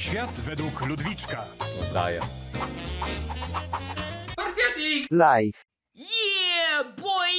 Świat według Ludwiczka. Daję. Live. Yeah, boy!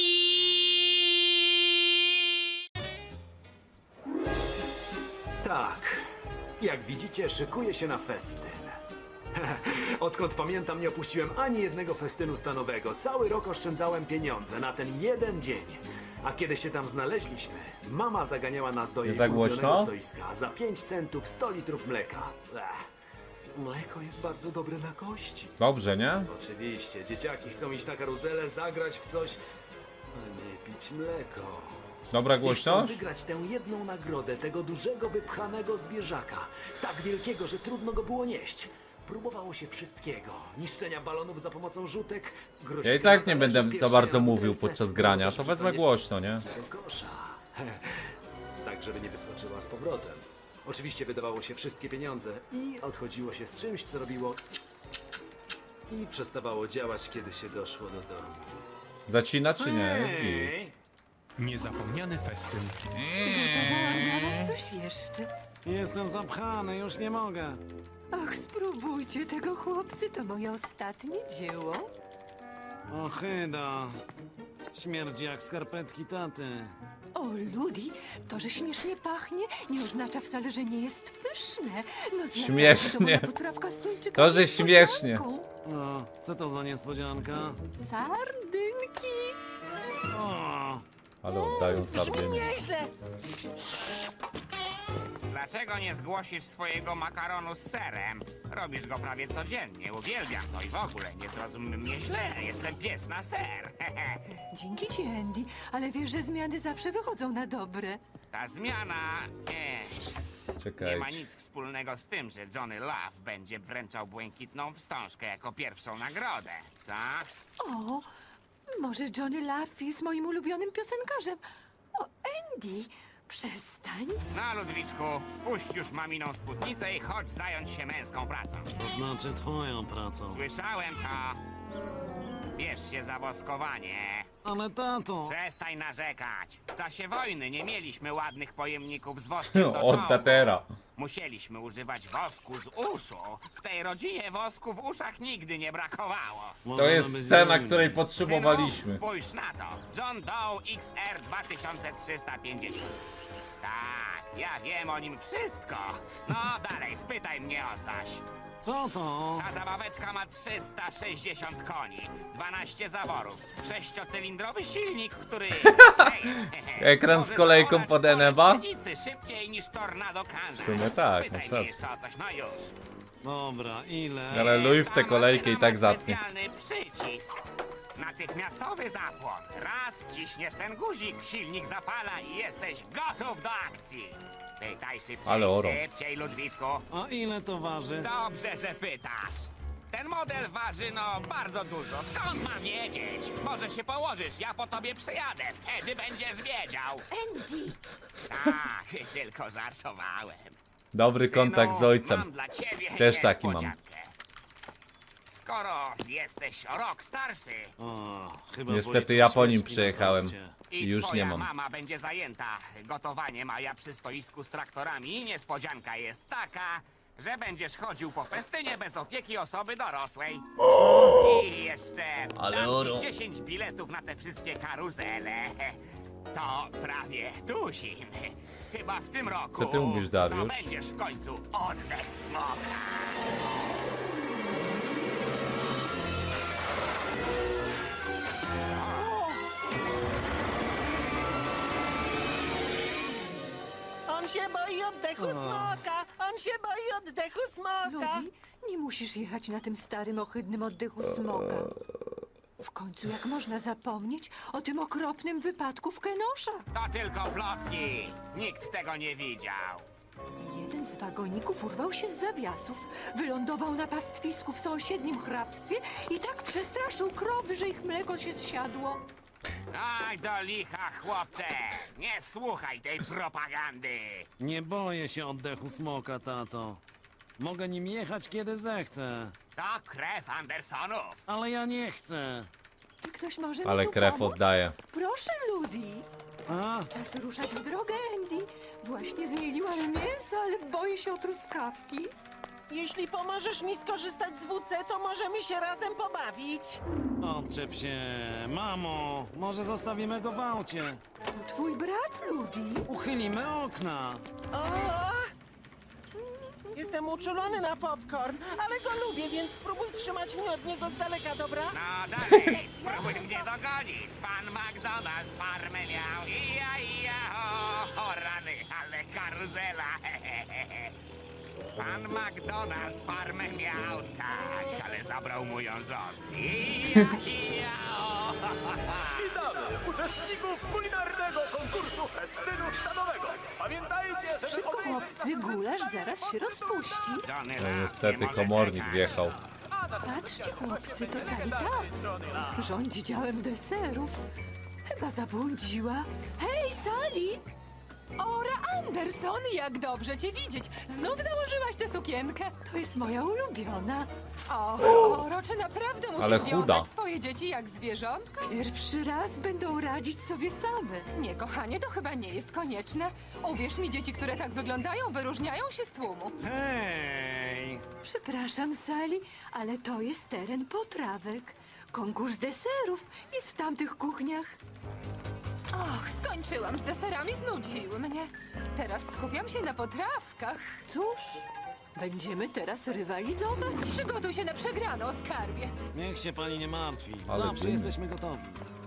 Tak, jak widzicie, szykuję się na festyn. Odkąd pamiętam, nie opuściłem ani jednego festynu stanowego. Cały rok oszczędzałem pieniądze na ten jeden dzień. A kiedy się tam znaleźliśmy, mama zaganiała nas do jej za ulubionego głośno? stoiska za 5 centów 100 litrów mleka. Mleko jest bardzo dobre na kości. Dobrze, nie? Oczywiście, dzieciaki chcą iść na karuzelę, zagrać w coś, a nie pić mleko. Dobra I chcą głośność? wygrać tę jedną nagrodę, tego dużego, wypchanego zwierzaka. Tak wielkiego, że trudno go było nieść. Próbowało się wszystkiego. Niszczenia balonów za pomocą rzutek, grosika Ja i tak nie na będę talerzu, za bardzo pierścienia w mówił butelce, podczas grania, też to wezmę wrzucanie głośno, nie? do kosza. Tak, żeby nie wyskoczyła z powrotem. Oczywiście wydawało się wszystkie pieniądze i odchodziło się z czymś, co robiło i przestawało działać, kiedy się doszło do domu. Zacina czy nie? Hej! Niezapomniany festyn. Przygotowałam dla was coś jeszcze. Jestem zapchany, już nie mogę. Och, spróbujcie tego, chłopcy, to moje ostatnie dzieło. Ochyda. Śmierdzi jak skarpetki taty. O, Ludi, to, że śmiesznie pachnie, nie oznacza wcale, że nie jest pyszne. No, znaczy, Śmiesznie. to moja potrawka z tuńczyka To, że z śmiesznie. niespodzianką. O, co to za niespodzianka? Sardynki. O, Ale oddają sardyny. Dlaczego nie zgłosisz swojego makaronu z serem? Robisz go prawie codziennie, uwielbiam to i w ogóle nie zrozum mnie źle, jestem pies na ser. Dzięki ci, Andy, ale wiesz, że zmiany zawsze wychodzą na dobre. Ta zmiana nie ma Czekajcie. nic wspólnego z tym, że Johnny Love będzie wręczał błękitną wstążkę jako pierwszą nagrodę, co? O, może Johnny Love jest moim ulubionym piosenkarzem. O, Andy, przestań. No, Ludwiczku, puść już maminą spódnicę i chodź zająć się męską pracą. to znaczy twoją pracą. Słyszałem to. Bierz się za woskowanie. Ale tato, Przestań narzekać. W czasie wojny nie mieliśmy ładnych pojemników z woskiem do Od czołgów. tatera. Musieliśmy używać wosku z uszu. W tej rodzinie wosku w uszach nigdy nie brakowało. To możemy jest być scena, dumni. której Synu, potrzebowaliśmy. spójrz na to. John Doe XR 2350. Tak, ja wiem o nim wszystko. No dalej, spytaj mnie o coś. Co to? Ta zabaweczka ma 360 koni, 12 zaworów, 6-cylindrowy silnik, który... Ekran z kolejką Może pod zdołać Eneba? pszenicy szybciej niż tornado Kansas. W sumie tak, Spytaj masz mnie rację. jeszcze o coś, no już. Dobra, ile? Ale luj w tę Ta kolejkę i maszyna tak ma zatnie. specjalny przycisk. Natychmiastowy zapłon. Raz wciśniesz ten guzik, silnik zapala i jesteś gotów do akcji. Pytaj szybciej, Ale oro. szybciej, Ludwiczku. A ile to waży? Dobrze, że pytasz. Ten model waży, no, bardzo dużo. Skąd mam wiedzieć? Może się położysz, ja po tobie przyjadę. Wtedy będziesz wiedział. Andy, Tak, tylko żartowałem. Dobry Synu, kontakt z ojcem. mam dla ciebie Też taki mam. niespodziankę. Skoro jesteś o rok starszy O, chyba Niestety policją ja po nim świeczki na przyjechałem. torcie. i I już twoja nie mam. mama będzie zajęta gotowaniem, a ja przy stoisku z traktorami, niespodzianka jest taka, że będziesz chodził po festynie bez opieki osoby dorosłej. I jeszcze Ale dam oro. ci 10 biletów na te wszystkie karuzele. To prawie tuzin. Chyba w tym roku Co ty mówisz, Dariusz? będziesz w końcu oddech smoka. On się boi oddechu smoka! On się boi oddechu smoka! Ludi, nie musisz jechać na tym starym, ohydnym oddechu smoka. W końcu jak można zapomnieć o tym okropnym wypadku w Kenosha? To tylko plotki. Nikt tego nie widział. Jeden z wagoników urwał się z zawiasów, wylądował na pastwisku w sąsiednim hrabstwie i tak przestraszył krowy, że ich mleko się zsiadło. Aj do licha, chłopcze! Nie słuchaj tej propagandy! Nie boję się oddechu smoka, tato. Mogę nim jechać, kiedy zechcę. To krew Andersonów! Ale ja nie chcę. Czy ktoś może Ale mi tu krew pomóc? oddaje. Proszę, Ludi. A, Czas ruszać w drogę, Andy. Właśnie zmieliłam mięso, ale boję się o truskawki. Jeśli pomożesz mi skorzystać z WC, to możemy się razem pobawić. Odczep się, mamo. Może zostawimy go w aucie. To twój brat, Ludi. Uchylimy okna. O! Jestem uczulony na popcorn, ale go lubię, więc spróbuj trzymać mnie od niego z daleka, dobra? No dalej, spróbuj mnie dogonić. Pan McDonald farmę miał. O rany, ale karuzela. Pan McDonald farmę miał, tak, ale zabrał mu ją rząd. O. Witamy uczestników kulinarnego konkursu festynu stanowego. Pamiętajcie, że Szybko, chłopcy, gulasz zaraz się rozpuści. Johnny No Raz niestety nie może komornik czekać. wjechał. Patrzcie, chłopcy, to Sally Taps. Rządzi działem deserów. Chyba zabłądziła. Hej, Sally! Ora Anderson, jak dobrze cię widzieć. Znów założyłaś tę sukienkę. To jest moja ulubiona. Och, Oro, czy naprawdę musisz Ale chuda. wiązać swoje dzieci jak zwierzątka? Pierwszy raz będą radzić sobie same. Nie, kochanie, to chyba nie jest konieczne. Uwierz mi, dzieci, które tak wyglądają, wyróżniają się z tłumu. Hej! Przepraszam, Sally, ale to jest teren potrawek. Konkurs deserów jest w tamtych kuchniach. Och, skończyłam z deserami, znudziły mnie. Teraz skupiam się na potrawkach. Cóż, będziemy teraz rywalizować. Przygotuj się na przegraną, skarbie. Niech się pani nie martwi. Ale Zawsze dymy. jesteśmy gotowi.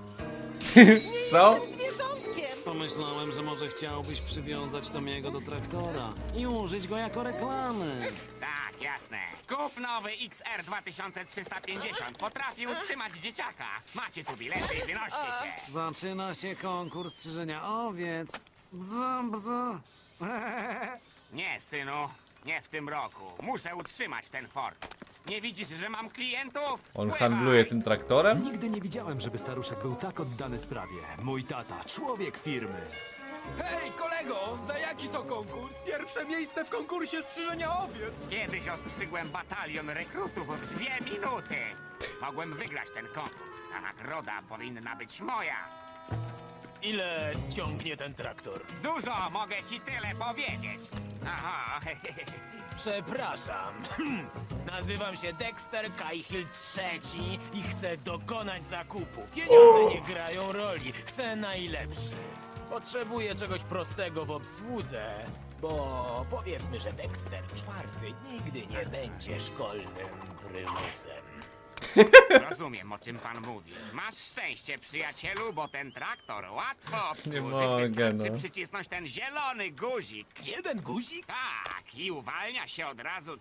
Co? Jestem zwierzątkiem! Pomyślałem, że może chciałbyś przywiązać Tomiego do traktora i użyć go jako reklamy. Tak, jasne. Kup nowy XR 2350. Potrafi utrzymać dzieciaka. Macie tu bilety i wynoście się. Zaczyna się konkurs strzyżenia owiec. Bzu, bzu. Nie, synu. Nie w tym roku. Muszę utrzymać ten Ford. Nie widzisz, że mam klientów? On Spływaj. handluje tym traktorem? Nigdy nie widziałem, żeby staruszek był tak oddany sprawie. Mój tata, człowiek firmy. Hej, kolego, za jaki to konkurs? Pierwsze miejsce w konkursie strzyżenia owiec. Kiedyś ostrzygłem batalion rekrutów w 2 minuty. Mogłem wygrać ten konkurs. Ta nagroda powinna być moja. Ile ciągnie ten traktor? Dużo, mogę ci tyle powiedzieć. Aha, Przepraszam. Nazywam się Dexter Cahill III i chcę dokonać zakupu. Pieniądze nie grają roli. Chcę najlepszy. Potrzebuję czegoś prostego w obsłudze, bo powiedzmy, że Dexter IV nigdy nie będzie szkolnym prymusem. rozumiem, o czym pan mówi. Masz szczęście, przyjacielu, bo ten traktor łatwo obsłużyć. Nie mogę, Wystarczy no. przycisnąć ten zielony guzik. Jeden guzik? Tak, i uwalnia się od razu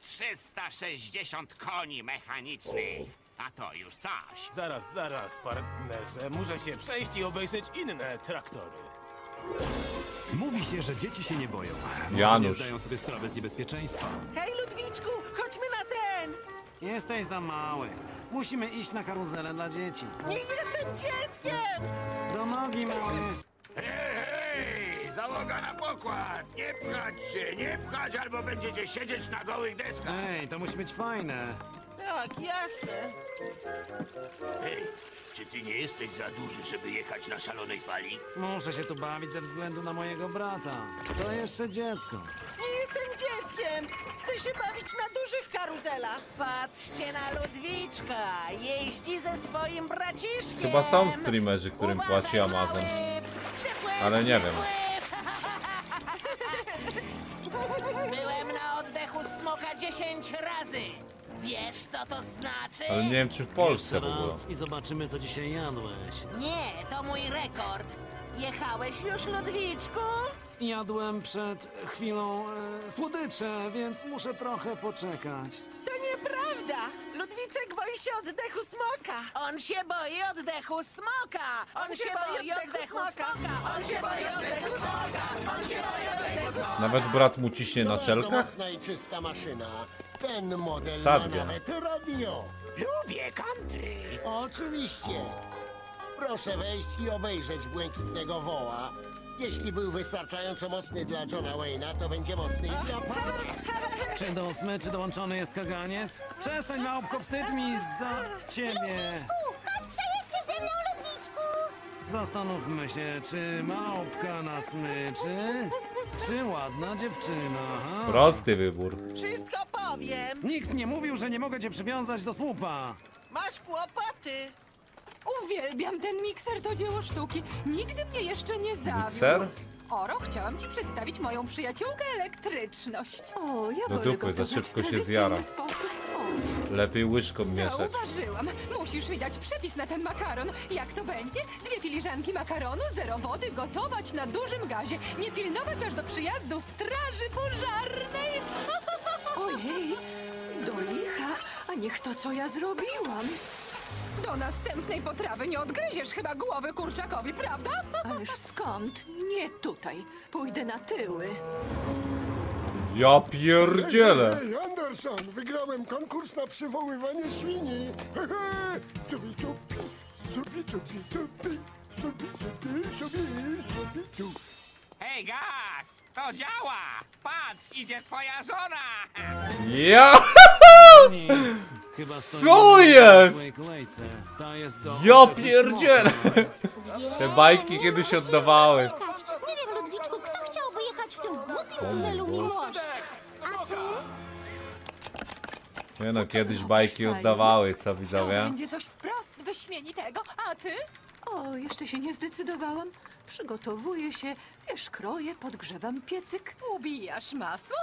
360 koni mechanicznych. A to już coś. Zaraz, partnerze. Muszę się przejść i obejrzeć inne traktory. Mówi się, że dzieci się nie boją. Może nie Janusz. zdają sobie sprawy z niebezpieczeństwa. Hej, Ludwiczku, chodźmy na ten! Jesteś za mały. Musimy iść na karuzelę dla dzieci. Nie jestem dzieckiem! Do nogi, mały. Hej, załoga na pokład! Nie pchać się, nie pchać, albo będziecie siedzieć na gołych deskach. Ej, to musi być fajne. Tak, jasne. Hej, czy ty nie jesteś za duży, żeby jechać na szalonej fali? Muszę się tu bawić ze względu na mojego brata. To jeszcze dziecko. Nie jestem dzieckiem! Chcę się bawić na dużych karuzelach! Patrzcie na Ludwiczka! Jeździ ze swoim braciszkiem! Chyba są streamerzy, którym Uważaj, płaci Amazon. mały! Przepływ, Ale nie wiem. przepływ! Byłem na oddechu smoka 10 razy! Wiesz, co to znaczy? Ale nie wiem, czy w Polsce w ogóle. Raz i zobaczymy, co dzisiaj jadłeś. Nie, to mój rekord! Jechałeś już, Ludwiczku? Jadłem przed chwilą słodycze, więc muszę trochę poczekać. To nieprawda! Ludwiczek boi się oddechu smoka! On się boi oddechu smoka! On się boi oddechu smoka! On się boi oddechu smoka! On się boi oddechu smoka! Nawet brat mu ciśnie na Bardzo szelkach? mocna i czysta maszyna. Ten model Sadnie. ma nawet radio. Lubię country. Oczywiście. Proszę wejść i obejrzeć błękitnego woła. Jeśli był wystarczająco mocny dla Johna Wayne'a, to będzie mocny i dla pana. Czy do smyczy dołączony jest kaganiec? Przestań, małpko, wstyd mi za ciebie. Chodź przejedź się ze mną, Ludwiczku! Zastanówmy się, czy małpka na smyczy, czy ładna dziewczyna. Ha? Prosty wybór. Wszystko po powiem. Nikt nie mówił, że nie mogę cię przywiązać do słupa. Masz kłopoty. Uwielbiam ten mikser, to dzieło sztuki. Nigdy mnie jeszcze nie zawiódł. Mikser? Oro, chciałam ci przedstawić moją przyjaciółkę elektryczność. O, ja Do wolę dupy, za gotować w szybko się tradycyjny zjara. sposób. Lepiej łyżką mieszać. Zauważyłam. Musisz mi dać przepis na ten makaron. Jak to będzie? 2 filiżanki makaronu, 0 wody, gotować na dużym gazie. Nie pilnować aż do przyjazdu straży pożarnej. Ojej, do licha, a niech to, co ja zrobiłam. Do następnej potrawy nie odgryziesz chyba głowy kurczakowi, prawda? Ależ skąd? Nie tutaj. Pójdę na tyły. Ja pierdzielę. Hej, Anderson, wygrałem konkurs na przywoływanie świni. Subi, subi, subi, subi, subi, subi, subi, subi, subi, subi. Hej, Gaz! To działa! Patrz, idzie twoja żona! Ja! Jenny, chyba Co stoimy jest? w złej kolejce. Ta jest do Ja oddechu pierdzielę. smoka. Te bajki kiedyś oddawały. Nie wiem, Ludwiczku, kto chciałby jechać w tym głupim O tunelu mój Boże. miłości? A ty? Nie no, kiedyś bajki oddawały, co To widzowie? będzie coś wprost wyśmienitego. A ty? O, jeszcze się nie zdecydowałam. Przygotowuję się, wiesz, kroję, podgrzewam piecyk. Ubijasz masło.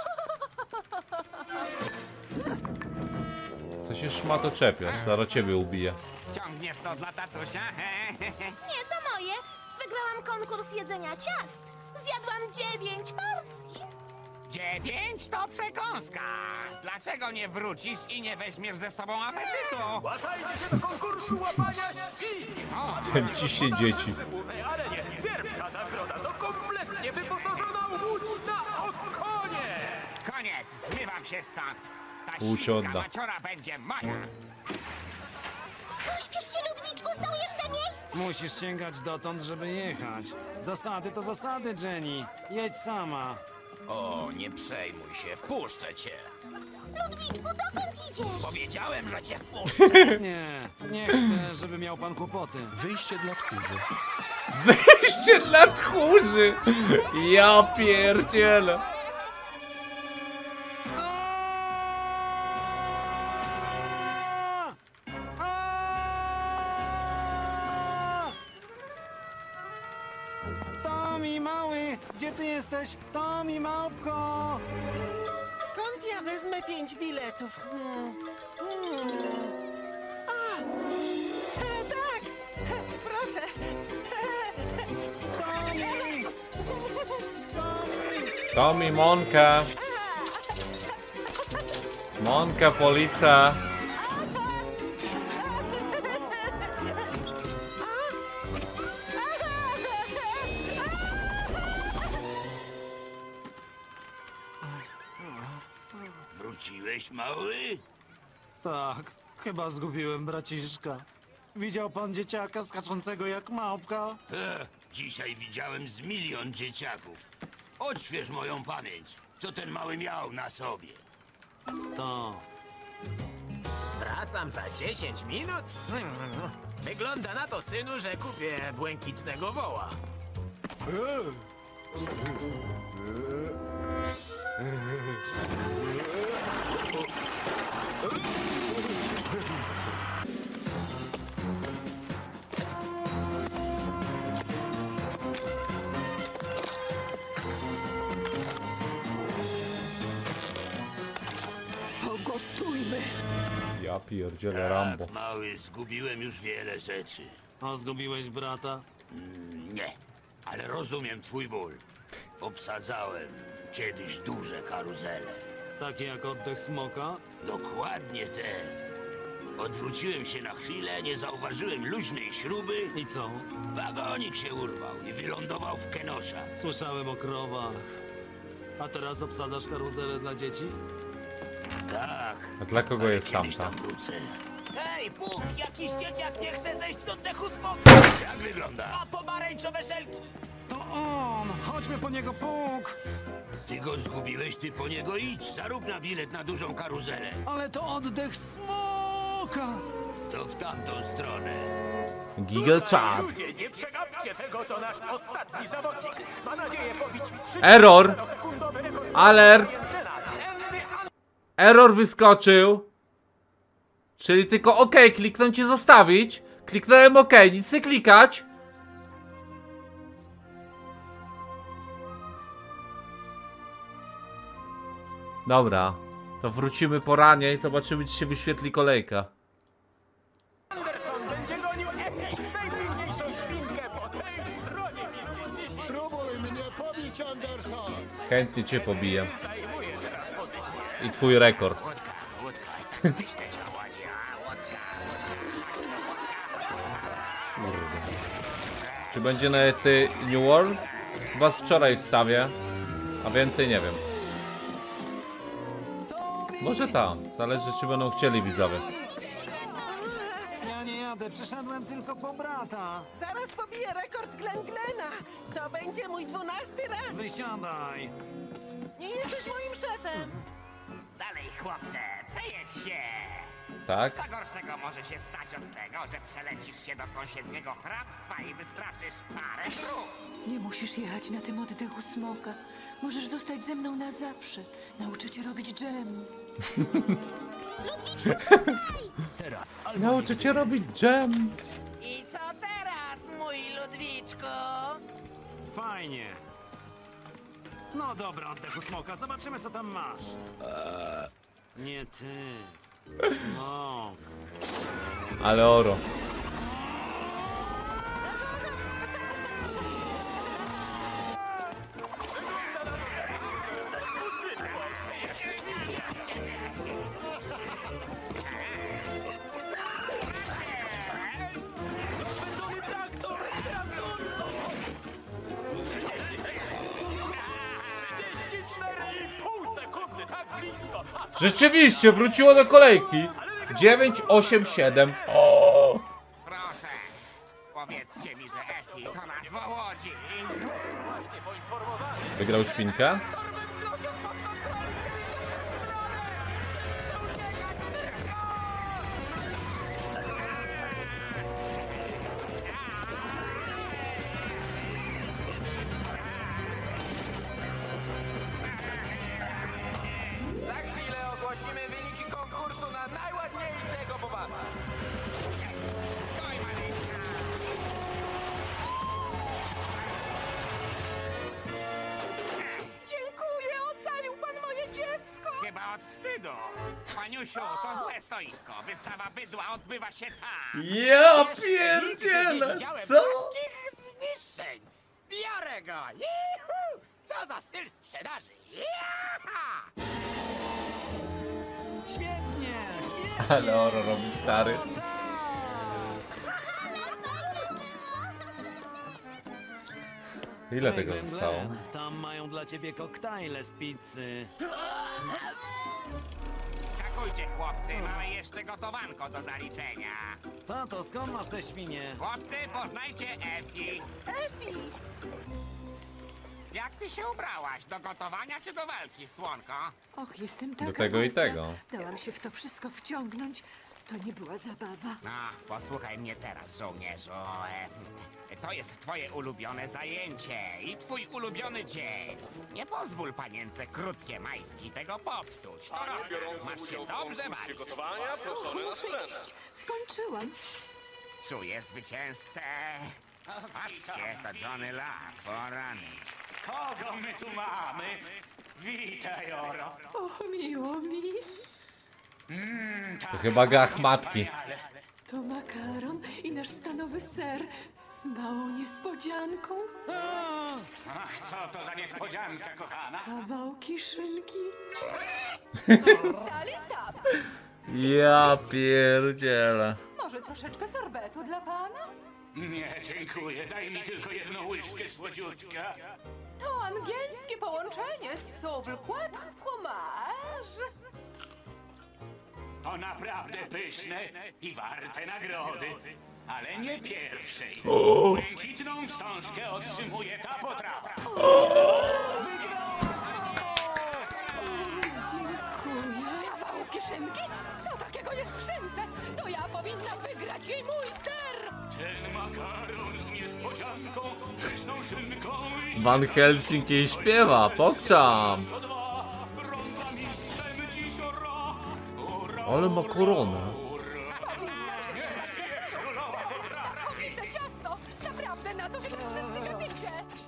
Co się szmato czepiasz? Zaraz ciebie ubiję. Ciągniesz to dla tatusia? Nie, to moje. Wygrałam konkurs jedzenia ciast. Zjadłam 9 porcji. 9 to przekąska! Dlaczego nie wrócisz i nie weźmiesz ze sobą apetytu? Zgłaszajcie się do konkursu łapania świn! Ten ciśnie dzieci. W głównej arenie pierwsza nagroda to kompletnie wyposażona łódź na okonie! Koniec, zmywam się stąd! Ta Łódź śliska odda. maciora będzie moja! Pośpiesz się, Ludwiczku, są jeszcze miejsca. Musisz sięgać dotąd, żeby jechać. Zasady to zasady, Jenny. Jedź sama. O, nie przejmuj się, wpuszczę cię. Ludwiczku, dokąd idziesz? Powiedziałem, że cię wpuszczę. Nie chcę, żeby miał pan kłopoty. Wyjście dla tchórzy. Wyjście dla tchórzy! Ja pierdzielę. Tomi, mały! Gdzie ty jesteś? Tomi, małpko! Skąd ja wezmę 5 biletów? Tak! Proszę! Tomi! Tomi! Tomi, Monka. Monka, policja. Wróciłeś, mały? Tak, chyba zgubiłem braciszka. Widział pan dzieciaka skaczącego jak małpka? Dzisiaj widziałem z 1 000 000 dzieciaków. Odśwież moją pamięć. Co ten mały miał na sobie? To. Wracam za 10 minut? Wygląda na to, synu, że kupię błękitnego woła. Pogotujmy. Ja pierdzielę, Rambo. Tak, mały, zgubiłem już wiele rzeczy. A zgubiłeś brata? Nie, ale rozumiem twój ból. Obsadzałem kiedyś duże karuzele. Takie jak oddech smoka? Dokładnie te. Odwróciłem się na chwilę, nie zauważyłem luźnej śruby. I co? Wagonik się urwał i wylądował w Kenosza. Słyszałem o krowach. A teraz obsadzasz karuzelę dla dzieci? Tak. A dla kogo jest Kiedyś tamta? tam wrócę. Hej, Bóg, jakiś dzieciak nie chce zejść z oddechu smoka! Jak wygląda? A pomarańczowe szelki! To on! Chodźmy po niego, Puk! Ty go zgubiłeś, ty po niego idź. Zarób na bilet na dużą karuzelę. Ale to oddech smoka! To w tamtą stronę. Giga Chat. Ludzie, nie przegapcie tego, to nasz ostatni zawodnik. Ma nadzieję pobić 30 Error. sekundowy rekord Alert. Jensena. Error wyskoczył. Czyli tylko OK kliknąć i zostawić. Kliknąłem OK, nic nie klikać. Dobra, to wrócimy po ranie i zobaczymy, czy się wyświetli kolejka. Anderson będzie gonił najpiękniejszą świnkę po tej stronie Mississippi. Spróbuj mnie pobić, Anderson! Chętnie cię pobiję. Zajmuje teraz pozycję. I twój rekord. Czy będzie na New World? Chyba z wczoraj wstawię, a więcej nie wiem. Może tam, zależy czy będą chcieli widzowie. Ja nie jadę, przyszedłem tylko po brata. Zaraz pobiję rekord Glena. To będzie mój 12 raz. Wysiadaj. Nie jesteś moim szefem. Dalej, chłopcze, przejedź się! Tak? Co gorszego może się stać od tego, że przelecisz się do sąsiedniego hrabstwa i wystraszysz parę krów? Nie musisz jechać na tym oddechu smoka. Możesz zostać ze mną na zawsze. Nauczę cię robić dżem. Teraz Nauczę cię robić dżem. I co teraz, mój Ludwiczku? Fajnie. No dobra, oddechu smoka, zobaczymy co tam masz. Nie ty. Smok. Ale oro. Rzeczywiście, wróciło do kolejki. 9, 8, 7. O! Proszę, powiedzcie mi, że Efi to nazwa łodzi. Wygrał świnkę? Za chwilę ogłosimy wyniki konkursu na najładniejszego bobasa. Stoj, maleńka! Dziękuję, ocalił pan moje dziecko. Chyba od wstydu. Paniusiu, to złe stoisko. Wystawa bydła odbywa się tam. Ja pierdzielę, co? Takich zniszczeń. Biorę go. Juhu! Co za styl sprzedaży. Jaha! Świetnie, świetnie. Ale oro robi stary. Ile tego Glen, zostało? tam mają dla ciebie koktajle z pizzy. Skakujcie, chłopcy, mamy jeszcze gotowanko do zaliczenia. Tato, skąd masz te świnie? Chłopcy, poznajcie Efi. Efi! Jak ty się ubrałaś? Do gotowania czy do walki, słonko? Och, jestem taka Do tego i głupia. tego. Dałam się w to wszystko wciągnąć. To nie była zabawa. No, posłuchaj mnie teraz, żołnierzu. To jest twoje ulubione zajęcie i twój ulubiony dzień. Nie pozwól panience krótkie majtki tego popsuć. To rozkaz, masz się dobrze bawić. Muszę iść. Skończyłam. Czuję zwycięzcę. Patrzcie, to Johnny Love, o rany. Kogo my tu mamy? Witaj, Oro. Och, miło mi. To chyba gach matki. To makaron i nasz stanowy ser z małą niespodzianką. Ach, co to za niespodzianka, kochana? Kawałki szynki. Salita! Ja pierdzielę. Może troszeczkę sorbetu dla pana? Nie, dziękuję. Daj mi tylko jedną łyżkę słodziutka. To angielskie połączenie souffle quatre fromage. To naprawdę pyszne i warte nagrody. Ale nie pierwszej. Błękitną wstążkę otrzymuje ta potrawa. Dziękuję. Kawałki szynki? Co takiego jest w szynce? To ja powinna wygrać jej mój ser. Ten makaron z niespodzianką, pyszną szynką i... Van Helsing jej śpiewa, pokczam. 102, Brąza mistrzem dziś o rok. Ale ma koronę. To ciasto! Naprawdę na to, że to wszyscy gapicie!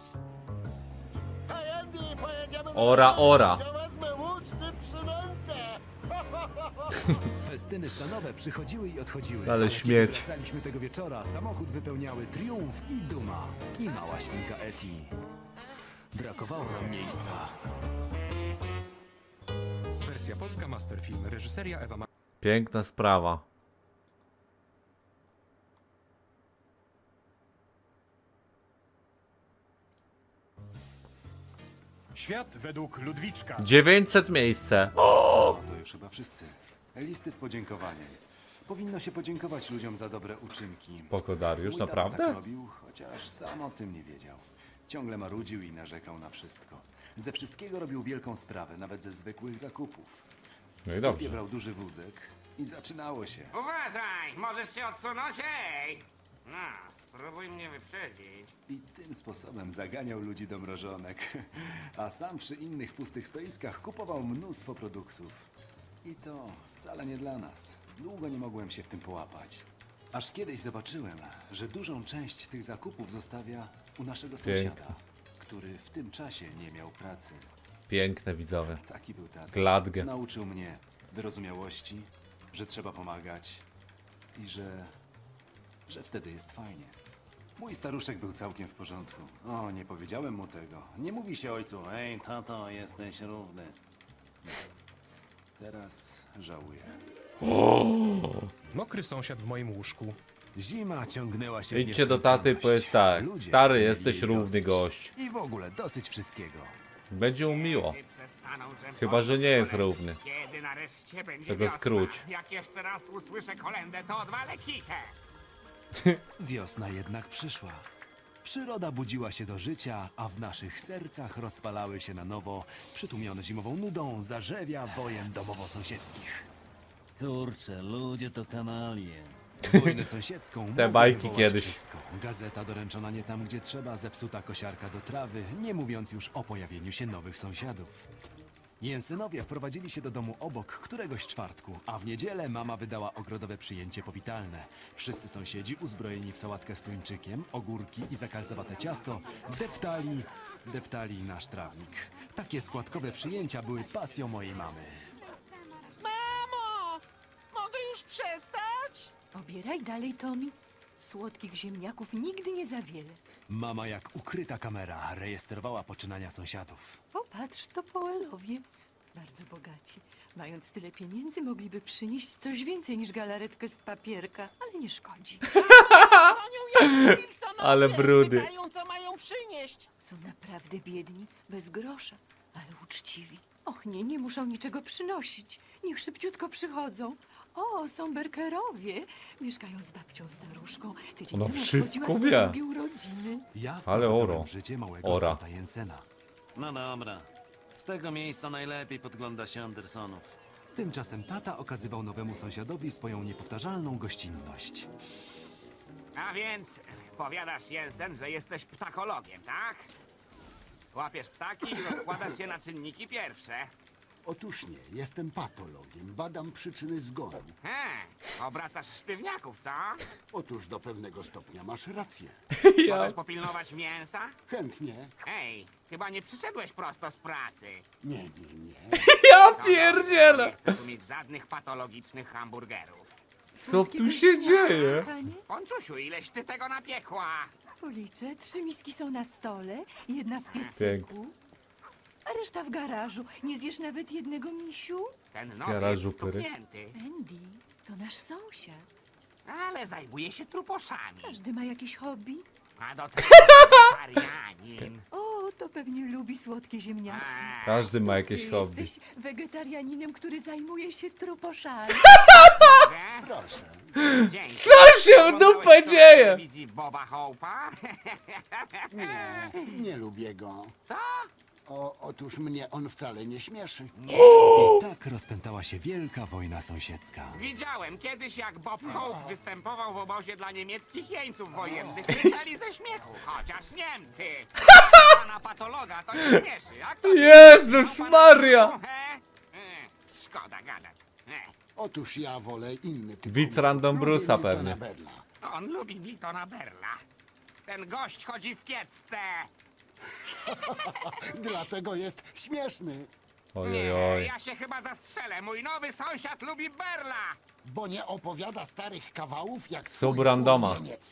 Hej, Andy, pojedziemy na Ora, ora. Ja wezmę uczty przynętę. Festyny stanowe przychodziły i odchodziły. Ale kiedy śmieć. wracaliśmy tego wieczora, samochód wypełniały triumf i duma. I mała świnka Efi. Brakowało nam miejsca. Wersja polska Masterfilm. Reżyseria Ewa Piękna sprawa. Świat według Ludwiczka. 900 miejsce. To już chyba wszyscy. Listy z podziękowaniem. Powinno się podziękować ludziom za dobre uczynki. Spoko, Dariusz, Mój tata naprawdę? tak robił, chociaż sam o tym nie wiedział. Ciągle marudził i narzekał na wszystko. Ze wszystkiego robił wielką sprawę, nawet ze zwykłych zakupów. No i W sklepie dobrze. brał duży wózek i zaczynało się. Uważaj, możesz się odsunąć, ej! No, spróbuj mnie wyprzedzić. I tym sposobem zaganiał ludzi do mrożonek. A sam przy innych pustych stoiskach kupował mnóstwo produktów. I to wcale nie dla nas. Długo nie mogłem się w tym połapać. Aż kiedyś zobaczyłem, że dużą część tych zakupów zostawia u naszego Piękne. sąsiada, który w tym czasie nie miał pracy. Piękne, widzowie. Taki był tata. Gladge. Nauczył mnie wyrozumiałości, że trzeba pomagać i że wtedy jest fajnie. Mój staruszek był całkiem w porządku. O, nie powiedziałem mu tego. Nie mówi się ojcu, ej tato, jesteś równy. Teraz żałuję. Mokry sąsiad w moim łóżku. Zima ciągnęła się w Idźcie do taty i nieskończoność. powiedz tak. Ludzie Stary, mieli jesteś jej równy dosyć. gość. I w ogóle dosyć wszystkiego. Będzie mu miło. Przestaną, że Chyba, że nie jest równy. Kiedy nareszcie będzie Tego wiosna? skróć. Jak jeszcze raz usłyszę kolędę, to odwalę kitę. Wiosna jednak przyszła. Przyroda budziła się do życia, a w naszych sercach rozpalały się na nowo, przytłumione zimową nudą, zarzewia wojen domowo-sąsiedzkich. Kurczę, ludzie to kanalie. Wojnę sąsiedzką Te mogła bajki wywołać kiedyś. wszystko. Gazeta doręczona nie tam, gdzie trzeba, zepsuta kosiarka do trawy, nie mówiąc już o pojawieniu się nowych sąsiadów. Jensynowie wprowadzili się do domu obok któregoś czwartku, a w niedzielę mama wydała ogrodowe przyjęcie powitalne. Wszyscy sąsiedzi uzbrojeni w sałatkę z tuńczykiem, ogórki i zakalcowate ciasto deptali nasz trawnik. Takie składkowe przyjęcia były pasją mojej mamy. Mamo! Mogę już przestać? Pobieraj dalej, Tommy. Słodkich ziemniaków nigdy nie za wiele. Mama jak ukryta kamera rejestrowała poczynania sąsiadów. Popatrz, to Powellowie. Bardzo bogaci. Mając tyle pieniędzy, mogliby przynieść coś więcej niż galaretkę z papierka, ale nie szkodzi. Ale brudy. Pytają, co mają przynieść. Są naprawdę biedni, bez grosza, ale uczciwi. Och nie, nie muszą niczego przynosić. Niech szybciutko przychodzą. O, są Berkerowie. Mieszkają z babcią staruszką. Tydzień Ona temu wszystko obchodziła wie. swoje drugie urodziny. Ja Ale wprowadzałem oro. w życie małego Ora. Scotta Jensena. No dobra. Z tego miejsca najlepiej podgląda się Andersonów. Tymczasem tata okazywał nowemu sąsiadowi swoją niepowtarzalną gościnność. A więc powiadasz, Jensen, że jesteś ptakologiem, tak? Łapiesz ptaki i rozkładasz je na czynniki pierwsze. Otóż nie, jestem patologiem, badam przyczyny zgonu. Obracasz sztywniaków, co? Otóż do pewnego stopnia masz rację. Możesz popilnować mięsa? Chętnie. Ej, chyba nie przyszedłeś prosto z pracy. Nie, nie, nie. Ja No pierdzielę! dobrze, nie chcę tu mieć żadnych patologicznych hamburgerów. Co tu się dzieje? Ponczusiu, ileś ty tego napiekła? Policzę, 3 miski są na stole, jedna w piecyku, Pięknie. a reszta w garażu. Nie zjesz nawet jednego, misiu? Ten nowy Garażu jest pyry. stuknięty, Andy, to nasz sąsiad. ale zajmuje się truposzami. Każdy ma jakieś hobby. A do tego wegetarianin. O, to pewnie lubi słodkie ziemniaczki. Każdy ma jakieś Ty hobby. jesteś wegetarianinem, który zajmuje się truposzami. Proszę. Dzięki. Co się w dupę Oglądałeś to dzieje? w telewizji Boba Hope'a? Nie, nie lubię go. Co? Otóż mnie on wcale nie śmieszy. I tak rozpętała się wielka wojna sąsiedzka. Widziałem kiedyś, jak Bob Hope występował w obozie dla niemieckich jeńców wojennych. Krzyczeli ze śmiechu, chociaż Niemcy. Pana patologa to nie śmieszy. A kto ci- Jezus Maria! Szkoda gadać. Otóż ja wolę inny typ. Widz Random Lubię Bruce'a Miltona pewnie. Berla. On lubi Miltona Berla. Ten gość chodzi w kiecce. Dlatego jest śmieszny. Ojojoj. Ja się chyba zastrzelę. Mój nowy sąsiad lubi Berla. Bo nie opowiada starych kawałów jak Sub twój randoma. ulubieniec.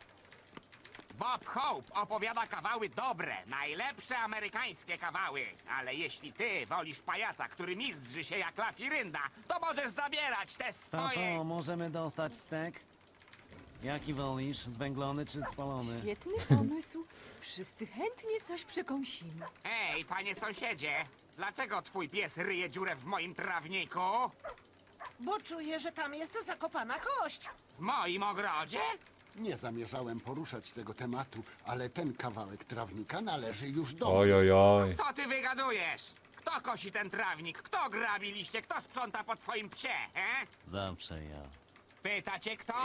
Bob Hope opowiada kawały dobre, najlepsze amerykańskie kawały. Ale jeśli ty wolisz pajaca, który mizdrzy się jak lafirynda, to możesz zabierać te swoje... Tato, możemy dostać stek? Jaki wolisz? Zwęglony czy spalony? Świetny pomysł. Wszyscy chętnie coś przekąsimy. Ej, panie sąsiedzie, dlaczego twój pies ryje dziurę w moim trawniku? Bo czuję, że tam jest zakopana kość. W moim ogrodzie? Nie zamierzałem poruszać tego tematu, ale ten kawałek trawnika należy już do mnie. Ojojoj. Co ty wygadujesz? Kto kosi ten trawnik? Kto grabi liście? Kto sprząta po twoim psie, Zawsze ja. Pytacie kto?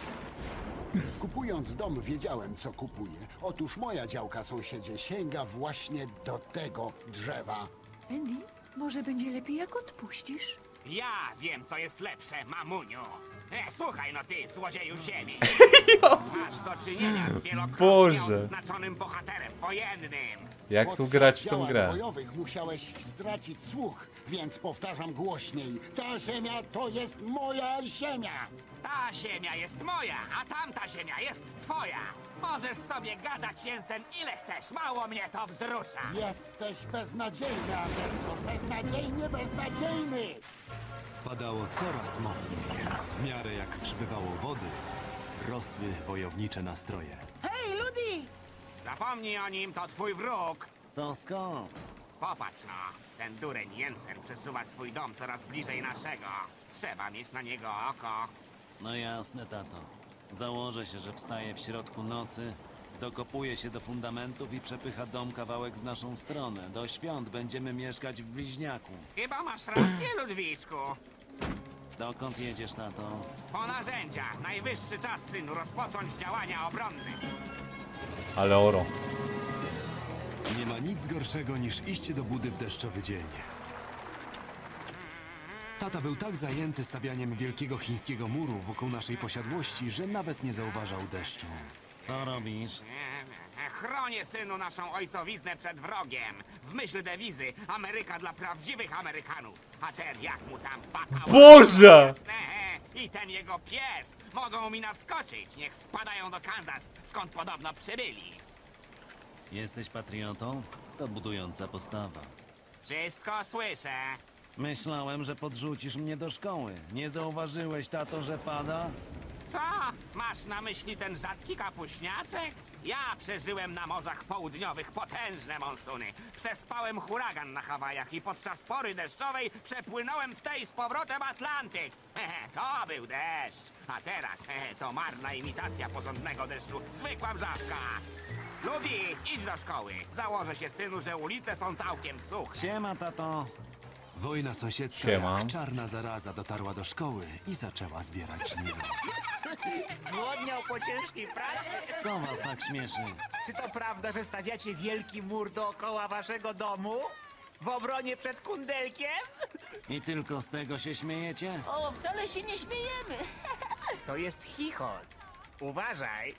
Kupując dom wiedziałem, co kupuję. Otóż moja działka, sąsiedzie, sięga właśnie do tego drzewa. Andy, może będzie lepiej, jak odpuścisz? Ja wiem, co jest lepsze, mamuniu. Słuchaj no ty, złodzieju ziemi. Masz do czynienia z wielokrotnie Boże. odznaczonym bohaterem wojennym. Jak tu Podczas grać w tą działań grę? bojowych musiałeś stracić słuch, więc powtarzam głośniej. Ta ziemia to jest moja ziemia! Ta ziemia jest moja, a tamta ziemia jest twoja. Możesz sobie gadać, Jensen, ile chcesz. Mało mnie to wzrusza. Jesteś beznadziejny, Anderson. Beznadziejnie beznadziejny! Padało coraz mocniej. W miarę jak przybywało wody, rosły wojownicze nastroje. Hej, Ludi! Zapomnij o nim, to twój wróg. To skąd? Popatrz no, ten dureń Jensen przesuwa swój dom coraz bliżej naszego. Trzeba mieć na niego oko. No jasne, tato. Założę się, że wstaje w środku nocy, dokopuje się do fundamentów i przepycha dom kawałek w naszą stronę. Do świąt będziemy mieszkać w bliźniaku. Chyba masz rację, Ludwiczku. Dokąd jedziesz, tato? Po narzędzia. Najwyższy czas, synu, rozpocząć działania obronne. Ale oro. Nie ma nic gorszego niż iść do budy w deszczowy dzień. Tata był tak zajęty stawianiem wielkiego chińskiego muru wokół naszej posiadłości, że nawet nie zauważał deszczu. Co robisz? Chronię, synu, naszą ojcowiznę przed wrogiem. W myśl dewizy Ameryka dla prawdziwych Amerykanów. A ten jak mu tam paka... Boże! Jasne, i ten jego pies mogą mi naskoczyć. Niech spadają do Kansas, skąd podobno przybyli. Jesteś patriotą? To budująca postawa. Wszystko słyszę. Myślałem, że podrzucisz mnie do szkoły. Nie zauważyłeś, tato, że pada? Co? Masz na myśli ten rzadki kapuśniaczek? Ja przeżyłem na morzach południowych potężne monsuny. Przespałem huragan na Hawajach i podczas pory deszczowej przepłynąłem w tej z powrotem Atlantyk. To był deszcz. A teraz to marna imitacja porządnego deszczu. Zwykła mrzawka. Ludi, idź do szkoły. Założę się, synu, że ulice są całkiem suche. Siema, tato. Wojna sąsiedzka Siema. jak czarna zaraza dotarła do szkoły i zaczęła zbierać śnieg. Zgłodniał po ciężkiej pracy? Co was tak śmieszy? Czy to prawda, że stawiacie wielki mur dookoła waszego domu? W obronie przed kundelkiem? I tylko z tego się śmiejecie? O, wcale się nie śmiejemy. To jest chichot. Uważaj.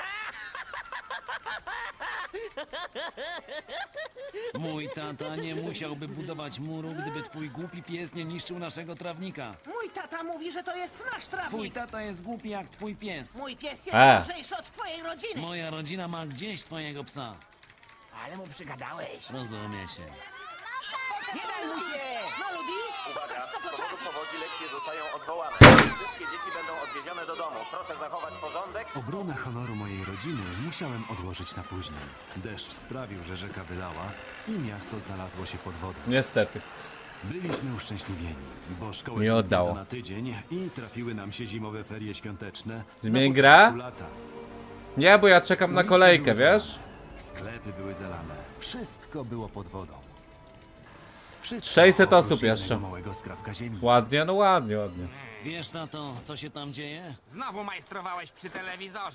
Mój tata nie musiałby budować muru, gdyby twój głupi pies nie niszczył naszego trawnika. Mój tata mówi, że to jest nasz Twój trawnik. tata jest głupi jak twój pies. Mój pies jest mądrzejszy od twojej rodziny. Moja rodzina ma gdzieś twojego psa. Ale mu przygadałeś. Rozumie się. Nie daj mu się! No, Ludi, pokaż, co Z powodu potrafisz. powodzi lekcje zostają odwołane. Wszystkie dzieci będą odwiezione do domu. Proszę zachować porządek. Obronę honoru mojej rodziny musiałem odłożyć na później. Deszcz sprawił, że rzeka wylała i miasto znalazło się pod wodą. Niestety. Byliśmy uszczęśliwieni, bo szkoły Nie zamknięto oddało. na tydzień i trafiły nam się zimowe ferie świąteczne. Zmień na grę? początku lata. Nie, bo ja czekam na Ulice kolejkę, były wiesz? zalane, sklepy były zalane. Wszystko było pod wodą. Wszystko 600 oprócz osób jednego jeszcze. małego skrawka ziemi. Ładnie, no ładnie, ładnie. Wiesz, tato, co się tam dzieje? Znowu majstrowałeś przy telewizorze.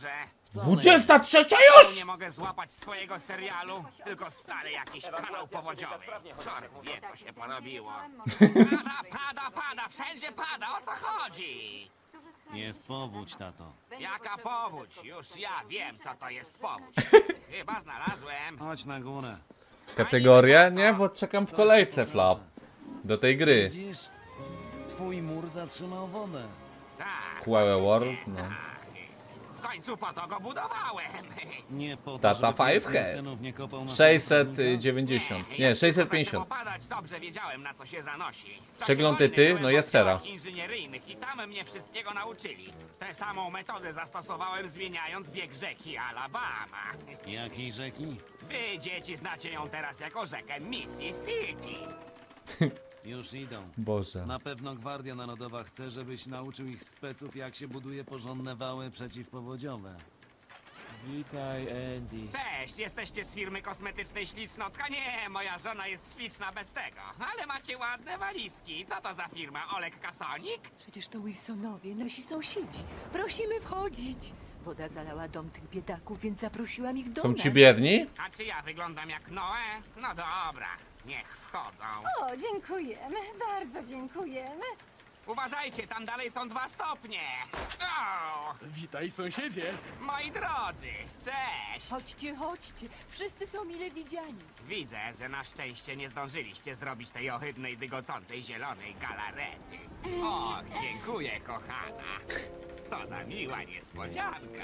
Wcale. 23 już! Nie mogę złapać swojego serialu, tylko stary jakiś kanał powodziowy. Czort wie, co się porobiło. Pada, wszędzie pada, o co chodzi? Jest powódź, tato. Jaka powódź? Już ja wiem, co to jest powódź. Chyba znalazłem. Chodź na górę. Kategoria? Nie, bo czekam w kolejce, Flap. Do tej gry. Widzisz? Twój mur zatrzymał wodę. Tak. QE World, no. W końcu po to go budowałem. Nie po to, Tata żeby Five twoich Head. synów nie kopał naszego 690. Nie, 650. Popadać, dobrze wiedziałem, na co się zanosi. W czasie Przeglądy wojny ty, byłem no w jest sera. oddziałach inżynieryjnych i tam mnie wszystkiego nauczyli. Tę samą metodę zastosowałem, zmieniając bieg rzeki Alabama. Jakiej rzeki? Wy, dzieci, znacie ją teraz jako rzekę Mississippi. Już idą. Boże. Na pewno Gwardia Narodowa chce, żebyś nauczył ich speców, jak się buduje porządne wały przeciwpowodziowe. Witaj, Andy. Cześć, jesteście z firmy kosmetycznej Ślicznotka? Nie, moja żona jest śliczna bez tego. Ale macie ładne walizki. Co to za firma? Olek Kasonik? Przecież to Wilsonowie, nasi sąsiedzi. Prosimy wchodzić. Woda zalała dom tych biedaków, więc zaprosiłam ich do Są nas. ci biedni? A czy ja wyglądam jak Noe? No dobra, niech wchodzą. O, dziękujemy, bardzo dziękujemy. Uważajcie, tam dalej są 2 stopnie. O, Witaj, sąsiedzie. moi drodzy, cześć. Chodźcie, chodźcie. Wszyscy są mile widziani. Widzę, że na szczęście nie zdążyliście zrobić tej ohydnej, dygocącej zielonej galarety. O, dziękuję, kochana. Co za miła niespodzianka.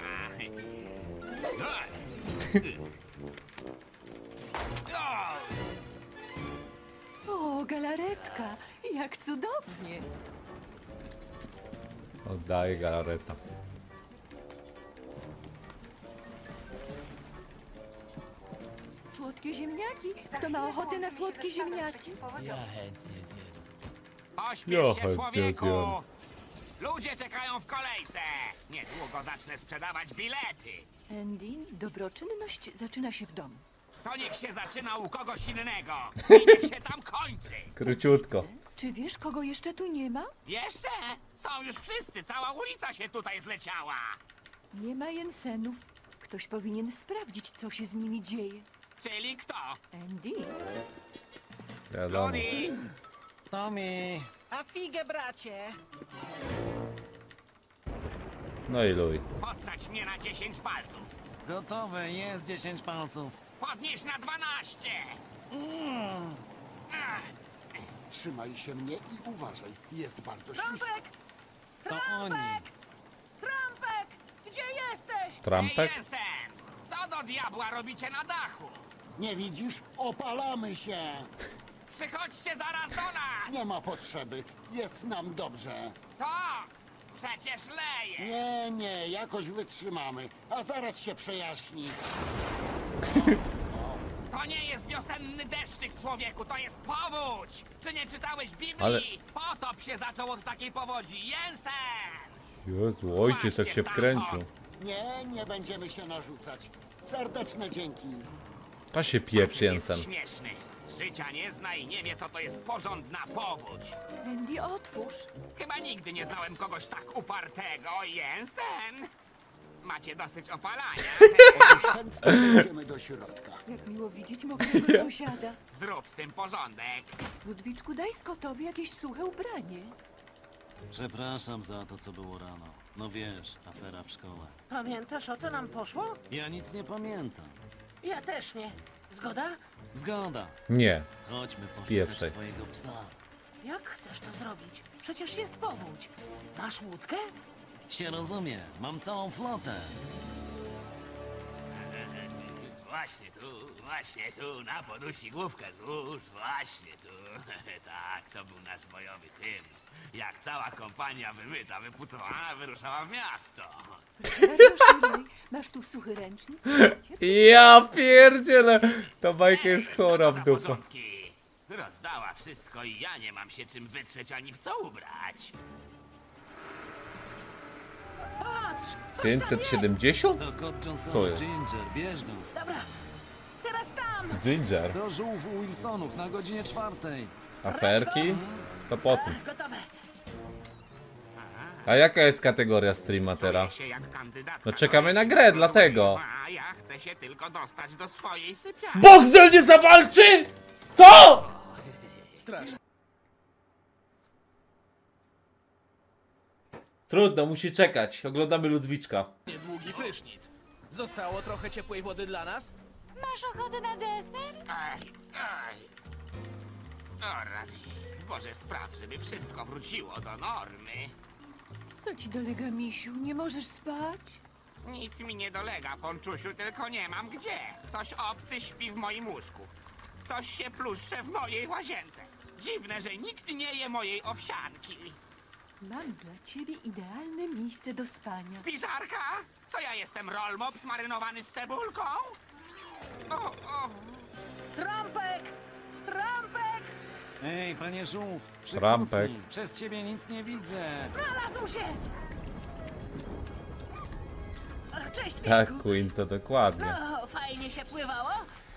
O, galaretka. Jak cudownie. Oddaję galareta. Słodkie ziemniaki. Kto ma ochotę na słodkie ziemniaki? Ja chętnie zjem. Pośpiesz się, chętnie człowieku. zjem. Ludzie czekają w kolejce. Niedługo zacznę sprzedawać bilety. Andy, dobroczynność zaczyna się w domu. To niech się zaczyna u kogoś innego. I niech się tam kończy. Króciutko. Czy wiesz, kogo jeszcze tu nie ma? Jeszcze? Są już wszyscy. Cała ulica się tutaj zleciała. Nie ma Jensenów. Ktoś powinien sprawdzić, co się z nimi dzieje. Czyli kto? Andy? Wiadomo. Rudy? Tommy! A figę, bracie! No i luj. Podsadź mnie na 10 palców. Gotowe, jest 10 palców. Podnieś na 12. Trzymaj się mnie i uważaj. Jest bardzo ślisko. Trąbek! To oni. Trąbek! Gdzie jesteś? Trampek? Ej, Jensen! Co do diabła robicie na dachu? Nie widzisz? Opalamy się. Przychodźcie zaraz do nas! Nie ma potrzeby. Jest nam dobrze. Co? Przecież leje! Nie, jakoś wytrzymamy. A zaraz się przejaśni. To nie jest wiosenny deszczyk, człowieku, to jest powódź! Czy nie czytałeś Biblii? Ale- Potop się zaczął od takiej powodzi. Jensen! Jezu, ojciec jak się wkręcił. Nie będziemy się narzucać. Serdeczne dzięki. To się pieprz, Jensen. Jest śmieszny. Życia nie zna i nie wie, co to jest porządna powódź. Andy, otwórz. Chyba nigdy nie znałem kogoś tak upartego, Jensen! Macie dosyć opalania. Otóż chętnie pójdziemy do środka. Jak miło widzieć mokrego sąsiada. Zrób z tym porządek. Ludwiczku, daj Scottowi jakieś suche ubranie. Przepraszam za to, co było rano. No wiesz, afera w szkole. Pamiętasz, o co nam poszło? Ja nic nie pamiętam. Ja też nie. Zgoda? Zgoda. Nie. Chodźmy poszukać Spieprzaj. twojego psa. Jak chcesz to zrobić? Przecież jest powódź. Masz łódkę? Się rozumie, mam całą flotę. Właśnie tu, na podusi główkę złóż, właśnie tu. Tak, to był nasz bojowy hymn. Jak cała kompania wymyta, wypucowana, wyruszała w miasto. Masz tu suchy ręcznik? Ja pierdzielę! Ta bajka jest chora w dupę. Porządki. Rozdała wszystko i ja nie mam się czym wytrzeć ani w co ubrać. Patrz! 570? To kot Johnsona, Co jest? Ginger, bierz go. Dobra, teraz tam! Ginger. Do żółw Wilsonów na godzinie 4. Aferki? To potem. Gotowe. A jaka jest kategoria streama teraz? Czuję się jak kandydatka No czekamy na grę, dlatego. A ja chcę się tylko dostać do swojej sypialni. Boxel nie zawalczy?! Co?! Strasznie. Trudno, musi czekać. Oglądamy Ludwiczka. Niedługi prysznic. Zostało trochę ciepłej wody dla nas? Masz ochotę na deser? Aj. O rany. Boże, spraw, żeby wszystko wróciło do normy. Co ci dolega, misiu? Nie możesz spać? Nic mi nie dolega, Ponczusiu, tylko nie mam gdzie. Ktoś obcy śpi w moim łóżku. Ktoś się pluszcze w mojej łazience. Dziwne, że nikt nie je mojej owsianki. Mam dla ciebie idealne miejsce do spania. Spiżarka? Co ja jestem, rollmop zmarynowany z cebulką? O. Trąbek! Trąbek! Ej, panie żółw, Trampek. przykucnij. Przez ciebie nic nie widzę. Znalazł się! Cześć, Tak, piesku. Queen, to dokładnie. No, fajnie się pływało?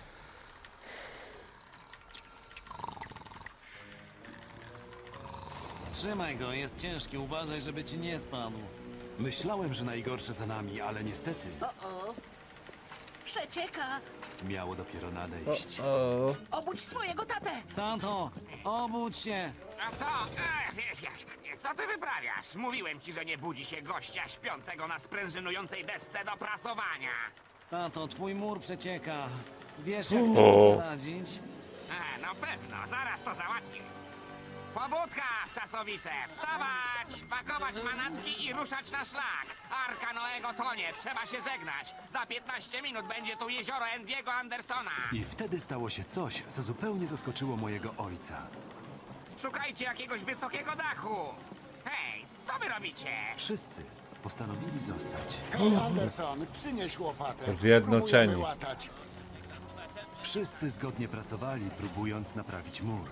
Trzymaj go, jest ciężki, uważaj, żeby ci nie spadł. Myślałem, że najgorsze za nami, ale niestety O. Przecieka. miało dopiero nadejść. Obudź swojego tatę. Tato, obudź się. A co? Co ty wyprawiasz? Mówiłem ci, że nie budzi się gościa śpiącego na sprężynującej desce do prasowania. Tato, twój mur przecieka. Wiesz, jak O. to radzić? No pewno, zaraz to załatwię. Pobudka, czasowicze! Wstawać! Pakować manatki i ruszać na szlak! Arka Noego tonie, trzeba się żegnać! Za 15 minut będzie tu jezioro Andy'ego Andersona! I wtedy stało się coś, co zupełnie zaskoczyło mojego ojca. Szukajcie jakiegoś wysokiego dachu! Hej, co wy robicie? Wszyscy postanowili zostać. Hej, Anderson, przynieś łopatę. Zjednoczeni. Spróbujemy łatać. Wszyscy zgodnie pracowali, próbując naprawić mur.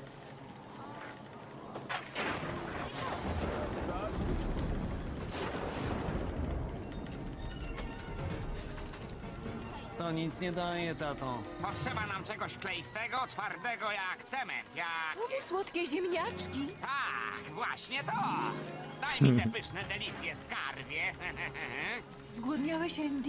To nic nie daje, tato. Potrzeba nam czegoś kleistego, twardego jak cement, jak... Słodkie ziemniaczki. Tak, właśnie to! Daj mi te pyszne delicje, skarbie! Zgłodniałeś, Andy?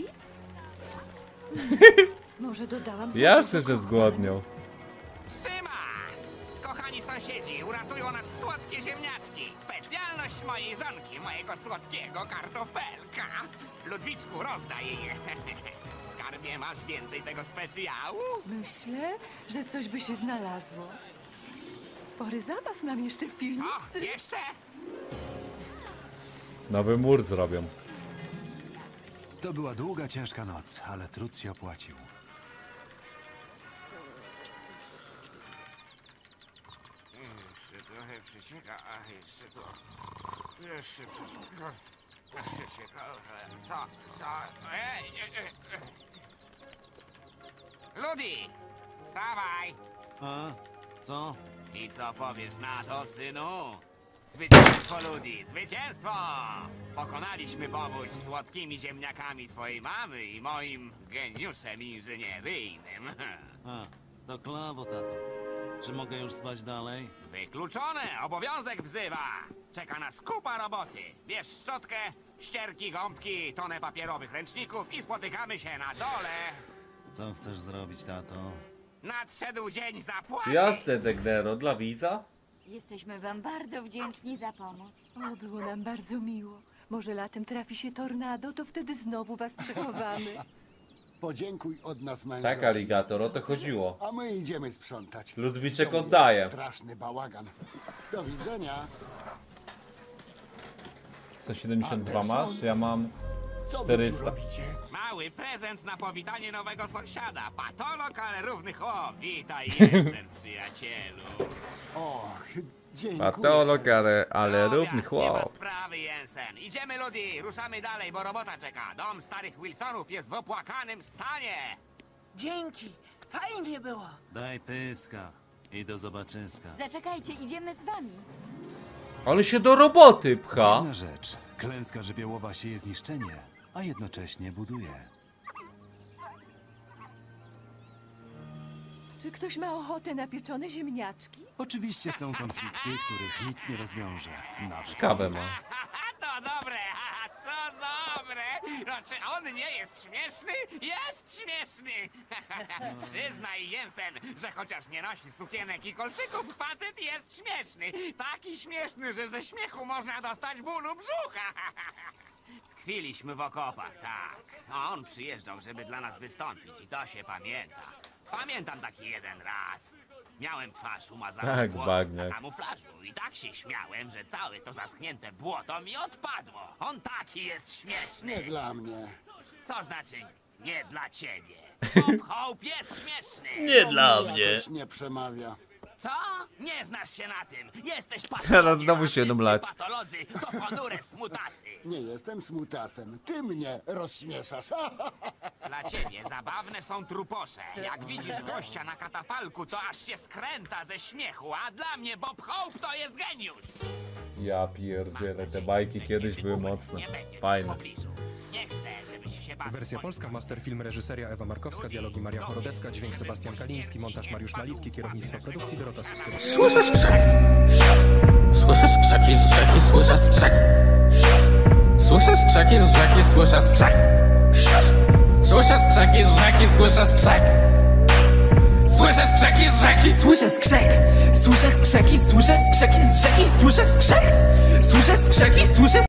Może dodałam za Jasne, dużo że zgłodniał. Trzyma! Kochani sąsiedzi, uratują nas słodkie ziemniaczki! Specjalność mojej żonki, mojego słodkiego kartofelka! Ludwiczku, rozdaj je! Skarbie, masz więcej tego specjału? Myślę, że coś by się znalazło. Spory zapas nam jeszcze w piwnicy. Co? Jeszcze? Nowy mur zrobią. To była długa, ciężka noc, ale trud się opłacił. Jeszcze trochę przecieka, a jeszcze to... Jeszcze przecieka... Przecieka... Co? Ludi! Wstawaj! A? Co? I co powiesz na to, synu? Zwycięstwo, Ludi! Zwycięstwo! Pokonaliśmy powódź słodkimi ziemniakami twojej mamy i moim geniuszem inżynieryjnym. A, to klawo, tato. Czy mogę już spać dalej? Wykluczone! Obowiązek wzywa! Czeka nas kupa roboty. Bierz szczotkę, ścierki, gąbki, tonę papierowych ręczników i spotykamy się na dole. Co chcesz zrobić, tato? Nadszedł dzień zapłaty. Jasne, Degnero, dla widza? Jesteśmy wam bardzo wdzięczni za pomoc. O, było nam bardzo miło. Może latem trafi się tornado, to wtedy znowu was przechowamy. Podziękuj od nas mężowi. Tak, aligator, o to chodziło. A my idziemy sprzątać. Ludwiczek W domu oddaje. jest straszny bałagan. Do widzenia. 172 masz? Ja mam Co wy tu 400. robicie? Mały prezent na powitanie nowego sąsiada. Patolog, ale równy chłop. Witaj, Jensen, przyjacielu. Och, dziękuję. Patolog, ale równy Nie ma chłop. sprawy, Jensen. Idziemy, Ludi. Ruszamy dalej, bo robota czeka. Dom starych Wilsonów jest w opłakanym stanie. Dzięki. Fajnie było. Daj pyska i do zobaczyska. Zaczekajcie, idziemy z wami. Ale się do roboty pcha. Dziwna rzecz. Klęska żywiołowa sieje zniszczenie, a jednocześnie buduje. Czy ktoś ma ochotę na pieczone ziemniaczki? Oczywiście są konflikty, których nic nie rozwiąże. Nawet Kawę ma. Czy on nie jest śmieszny? Jest śmieszny! Przyznaj, Jensen, że chociaż nie nosi sukienek i kolczyków, facet jest śmieszny. Taki śmieszny, że ze śmiechu można dostać bólu brzucha. Tkwiliśmy w okopach, tak. A on przyjeżdżał, żeby dla nas wystąpić i to się pamięta. Pamiętam taki jeden raz. Miałem twarz umazaną Tak, błotem bagniak. na kamuflażu i tak się śmiałem, że całe to zaschnięte błoto mi odpadło. On taki jest śmieszny. Nie dla mnie. Co znaczy nie dla ciebie? Bob Hope jest śmieszny. Nie dla mnie. mnie. Jakoś nie przemawia. Co? Nie znasz się na tym. Jesteś Teraz patologiem, znowu a 7 wszyscy lat. patolodzy to ponure smutasy. Nie jestem smutasem. Ty mnie rozśmieszasz. Dla ciebie zabawne są truposze. Jak widzisz gościa na katafalku, to aż się skręca ze śmiechu, a dla mnie Bob Hope to jest geniusz. Ja pierdzielę, te bajki kiedyś były mocne. Fajne. Nie chcę, żebyś się bawił. Wersja polska, masterfilm, reżyseria Ewa Markowska, dialogi Maria Chorodecka, dźwięk Sebastian Kaliński, montaż Mariusz Malicki, kierownictwo produkcji Dorota Suskiewicz. Słyszę skrzek. Słyszę skrzeki z rzeki, słyszę skrzek. Słyszę skrzeki z rzeki, słyszę skrzek. Słyszę skrzeki z rzeki, słyszę skrzek. Słyszę skrzeki z rzeki, słyszę skrzek. Słyszę skrzeki, słyszę skrzeki z rzeki, słyszę skrzek. Słyszę skrzeki, słyszę